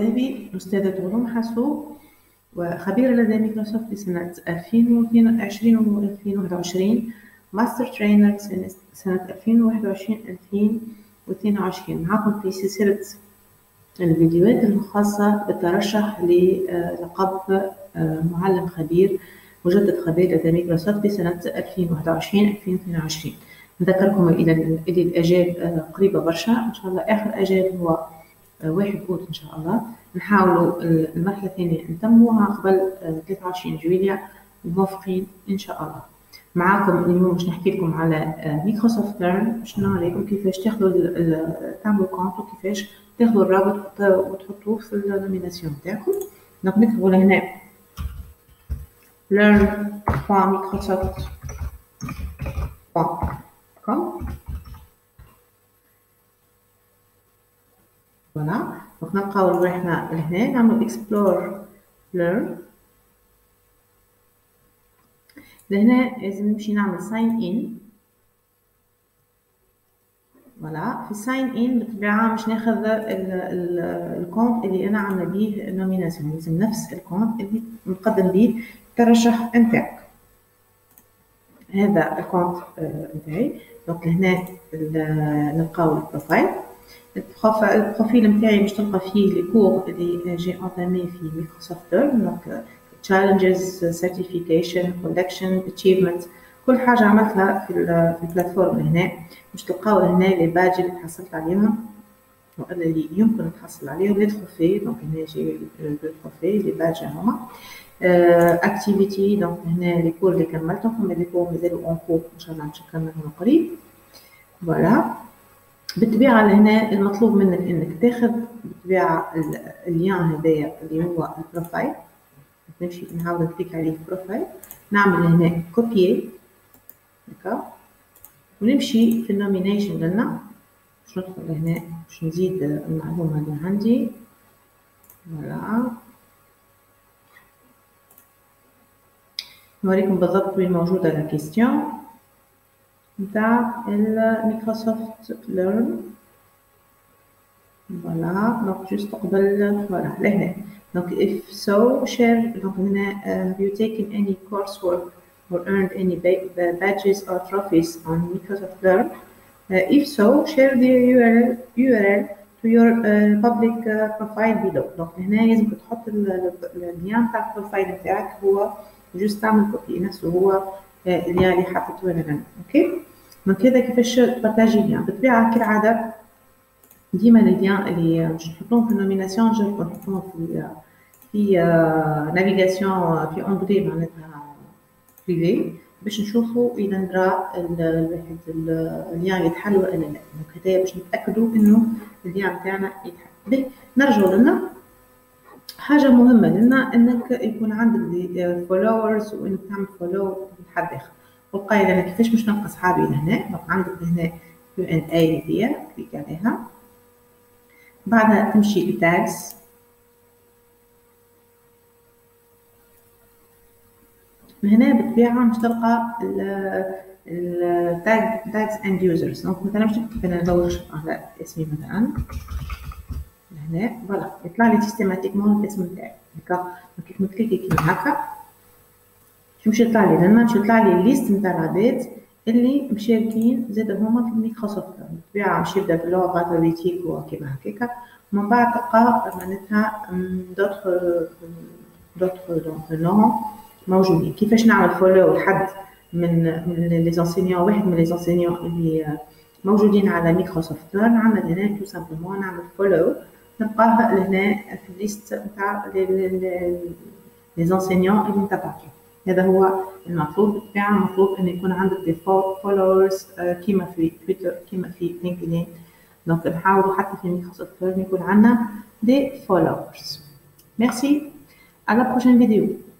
الذهبي أستاذة علوم حاسوب وخبيرة لدى مايكروسوفت لسنة 2020 و 2021 ماستر ترينر سنة 2021-2022 معكم في سلسلة الفيديوهات المخصصة بالترشح للقب معلم خبير مجدد خبير لدى مايكروسوفت لسنة 2021-2022. نذكركم إلى الأجال قريبة برشا، إن شاء الله آخر أجال هو 1 أوت إن شاء الله. نحاولوا المرحلة الثانية نتموها قبل 23 جويلية موافقين إن شاء الله. معاكم اليوم باش نحكي لكم على مايكروسوفت ليرن، باش نوري لكم كيفاش تعملوا كونت وكيفاش تاخذوا الرابط وتحطوه في النوميناسيون تاعكم. دونك نكتبوا لهنا learn.microsoft.com. فوالا، دونك نلقاو روحنا لهنا نعملوا explore learn. لهنا لازم نمشي نعمل sign in. فوالا، في sign in بالطبيعة مش ناخذ الكونت اللي أنا عاملة بيه النوميناسيون، لازم نفس الكونت اللي نقدم بيه الترشح نتاعك. هذا الكونت نتاعي. دونك لهنا نلقاو البروفايل. البروفيل نتاعي باش تلقى فيه لي كور اللي جي انتامي في مايكروسوفت ليرن، دونك challenges, certification, collection, achievement، كل حاجة عملتها في البلاتفورم هنا. باش تلقاو هنا لي باج اللي تحصلت عليهم ولا اللي يمكن تحصل عليهم، لي تروفي. دونك هنا جي لو تروفي لي باج هما activity. دونك هنا لي كور اللي كملتهم، لي كور مازالوا اون كور ان شاء الله باش نكملهم قريب. فوالا، بالطبيعة لهنا المطلوب منك انك تاخذ بالطبيعة اللين هذايا اللي هو البروفايل. نمشي نعاود نكليك عليه بروفايل، نعمل هنا كوبيي هكا ونمشي في النومينيشن لنا. باش ندخل هنا باش نزيد المعلومة اللي عندي. فوالا، نوريكم بالضبط وين موجودة لا كيستيون نتاع المايكروسوفت ليرن. فوالا، دونك جوست قبل فوالا لهنا. Donc, if so, share. Donc, have you taken any coursework or earned any badges or trophies on Microsoft Learn? If so, share the URL to your public profile below. Donc, هنا لازم تحط اللين تاع البروفايل نتاعك، هو جوست تعمل كوبي نفسه هو اللي حطيته هنا. اوكي، دونك هذا كيفاش تبارطاجي اللين. بالطبيعة كالعادة ديما اللين اللي باش نحطوهم في النوميناسيون نجربو نحطوهم في نافيغاسيون في اونغلي معناتها بريفي، باش نشوفوا اذا نرى الواحد اللين يتحل ولا لا. دونك هذايا باش نتاكدوا انه اللين تاعنا يتحل. نرجعوا لنا حاجه مهمه لنا، انك يكون عندك فولورز وانك تعمل فولو لحد اخر. وبقى لنا كيفاش باش نلقى صحابي لهنا. دونك عندك هنا Q&A هذيا، كليك عليها، بعدها تمشي لتاجز. من هنا بالطبيعة مش تلقى tags and users. دونك مثلا باش نكتب انا ندور على اسمي مثلا هنا. فوالا، يطلع لي سيستيماتيكمون الاسم نتاعي هكا. كيف نكليكي كيما هكا باش يطلع لي لنا، باش يطلع لي الليست نتاع العباد اللي مشاركين زاد هما في مايكروسوفت. بالطبيعة باش يبدا باللغة بوليتيك وكيما هكاكا، ومن بعد تلقى معناتها دوطخ نوع موجودين. كيفاش نعمل فولو لحد من لي زونسينيون، واحد من لي زونسينيون اللي موجودين على مايكروسوفت ليرن. عندنا هنا تو سامبلومون نعمل فولو، نلقاه لهنا في الليست نتاع لي زونسينيون اللي نتبعهم. هذا هو المطلوب. بالطبيعة المطلوب ان يكون عندك دي فولورز كيما في تويتر كيما في لينكدين. دونك نحاولوا حتى في مايكروسوفت ليرن يكون عندنا دي فولورز. ميرسي، à la prochaine vidéo.